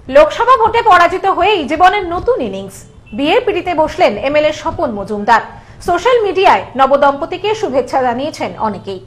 লোকসভা ভোটে পরাজিত হয়েই জীবনের নতুন ইনিংস। বিয়ের পিড়িতে বসলেন এমএলএ স্বপন মজুমদার। সোশ্যাল মিডিয়ায় নবদম্পতিকে শুভেচ্ছা জানিয়েছেন অনেকেই।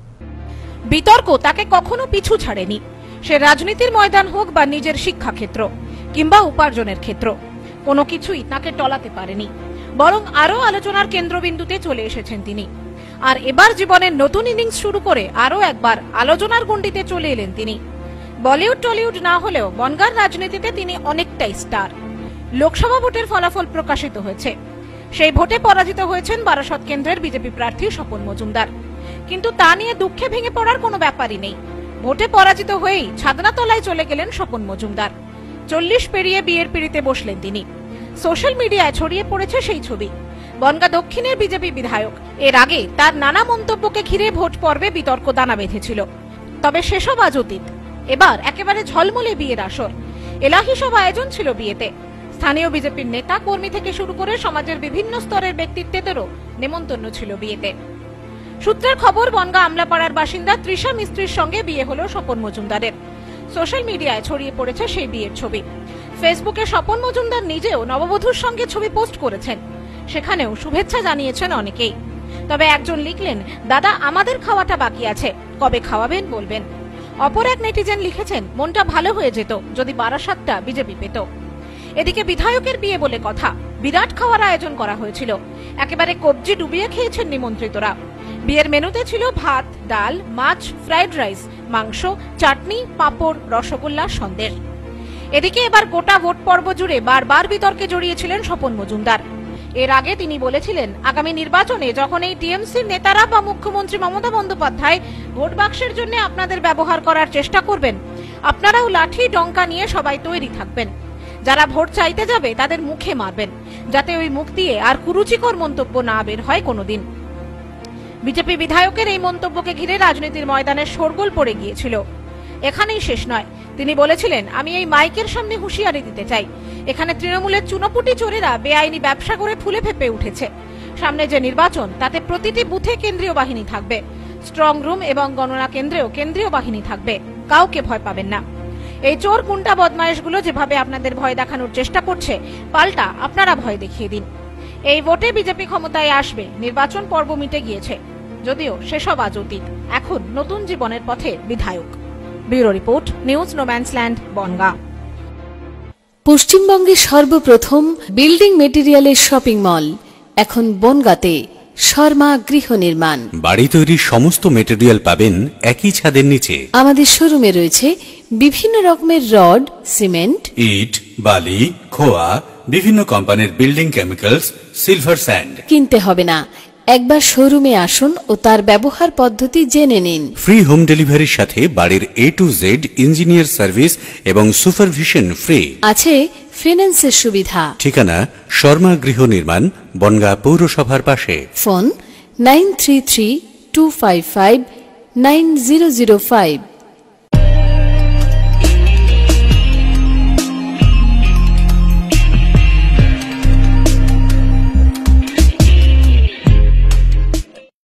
বিতর্ক তাকে কখনো পিছু ছাড়েনি। সে রাজনীতির ময়দান হোক বা নিজের শিক্ষাক্ষেত্র কিংবা উপার্জনের ক্ষেত্র, কোনো কিছুই তাকে টলাতে পারেনি, বরং আরো আলোচনার কেন্দ্রবিন্দুতে চলে এসেছেন তিনি। আর এবার জীবনের নতুন ইনিংস শুরু করে আরো একবার আলোচনার গণ্ডিতে চলে এলেন তিনি। বলিউড টলিউড না হলেও বনগাঁর রাজনীতিতে তিনি অনেকটাই স্টার। লোকসভা ভোটের ফলাফল প্রকাশিত হয়েছে। সেই ভোটে পরাজিত হয়েছেন বারাসত কেন্দ্রের বিজেপি প্রার্থী স্বপন মজুমদার। কিন্তু তা নিয়ে দুঃখে ভেঙে পড়ার কোনো ব্যাপারই নেই। ভোটে পরাজিত হয়েই ছাদনাতলায় চলে গেলেন স্বপন মজুমদার। 40 পেরিয়ে বিয়ের পিড়িতে বসলেন তিনি। সোশ্যাল মিডিয়ায় ছড়িয়ে পড়েছে সেই ছবি। বনগাঁ দক্ষিণের বিজেপি বিধায়ক এর আগে তার নানা মন্তব্যকে ঘিরে ভোট পর্বে বিতর্ক দানা বেঁধেছিল। তবে সেসব আজ অতীত। এবার একেবারে ঝলমলে বিয়ের আসর। এলাহি সব আয়োজন ছিল বিয়েতে। স্থানীয় বিজেপির নেতা কর্মী থেকে শুরু করে সমাজের বিভিন্ন স্তরের ব্যক্তিত্বেরও নেমন্তন্ন ছিল বিয়েতে। সূত্রের খবর, বনগাঁ আমলাপাড়ার বাসিন্দা তৃষা মিস্ত্রির সঙ্গে বিয়ে হলো স্বপন মজুমদারের। সোশ্যাল মিডিয়ায় ছড়িয়ে পড়েছে সেই বিয়ের ছবি। ফেসবুকে স্বপন মজুমদার নিজেও নববধূর সঙ্গে ছবি পোস্ট করেছেন। সেখানেও শুভেচ্ছা জানিয়েছেন অনেকেই। তবে একজন লিখলেন, দাদা আমাদের খাওয়াটা বাকি আছে, কবে খাওয়াবেন বলবেন। অপর এক নেটিজেন লিখেছেন, মনটা ভালো হয়ে যেত যদি বারাসাতটা বিজেপি পেত। এদিকে বিধায়কের বিয়ে বলে কথা, বিরাট খাওয়ার আয়োজন করা হয়েছিল। একেবারে কবজি ডুবিয়ে খেয়েছেন নিমন্ত্রিতরা। বিয়ের মেনুতে ছিল ভাত, ডাল, মাছ, ফ্রাইড রাইস, মাংস, চাটনি, পাঁপড়, রসগোল্লা, সন্দেশ। এদিকে এবার গোটা ভোট পর্ব জুড়ে বারবার বিতর্কে জড়িয়েছিলেন স্বপন মজুমদার। এর আগে তিনি বলেছিলেন, আগামী নির্বাচনে যখন এই টিএমসির নেতারা বা মুখ্যমন্ত্রী মমতা বন্দ্যোপাধ্যায় ভোট বাক্সের জন্য আপনাদের ব্যবহার করার চেষ্টা করবেন, আপনারাও লাঠি ডঙ্কা নিয়ে সবাই তৈরি থাকবেন। যারা ভোট চাইতে যাবে তাদের মুখে মারবেন, যাতে ওই মুখ দিয়ে আর কুরুচিকর মন্তব্য না বের হয় কোনোদিন। বিজেপি বিধায়কের এই মন্তব্যকে ঘিরে রাজনীতির ময়দানে শোরগোল পড়ে গিয়েছিল। এখানেই শেষ নয়। তিনি বলেছিলেন, আমি এই মাইকের সামনে হুঁশিয়ারি দিতে চাই, এখানে তৃণমূলের চুনোপুটি চোরেরা বেআইনি ব্যবসা করে ফুলে ফেপে উঠেছে। সামনে যে নির্বাচন, তাতে প্রতিটি বুথে কেন্দ্রীয় বাহিনী থাকবে, স্ট্রং রুম এবং গণনা কেন্দ্রেও কেন্দ্রীয় বাহিনী থাকবে। কাউকে ভয় পাবেন না। এই চোর গুন্ডা বদমাইশগুলো যেভাবে আপনাদের ভয় দেখানোর চেষ্টা করছে, পাল্টা আপনারা ভয় দেখিয়ে দিন। এই ভোটে বিজেপি ক্ষমতায় আসবে, নির্বাচন পর্ব মিটে গিয়েছে। যদিও সেসব আজ অতীত। এখন নতুন জীবনের পথে বিধায়ক। Bureau report, news no man's land, Bongaon. পশ্চিমবঙ্গের সর্বপ্রথম বিল্ডিং মেটেরিয়ালের শপিং মল এখন বনগাঁতে। শর্মা গৃহ নির্মাণ। বাড়ি তৈরির সমস্ত মেটেরিয়াল পাবেন একই ছাদের নিচে। আমাদের শোরুমে রয়েছে বিভিন্ন রকমের রড, সিমেন্ট, ইট, বালি, খোয়া, বিভিন্ন কোম্পানির বিল্ডিং কেমিক্যালস, সিলভার স্যান্ড। কিনতে হবে না, একবার শোরুমে আসুন ও তার ব্যবহার পদ্ধতি জেনে নিন। ফ্রি হোম ডেলিভারির সাথে বাড়ির A to Z engineer service এবং সুপারভিশন ফ্রি। আছে ফিন্যান্সের সুবিধা। ঠিকানা শর্মা গৃহ নির্মাণ, বনগাঁ পৌরসভার পাশে। ফোন 9332559005।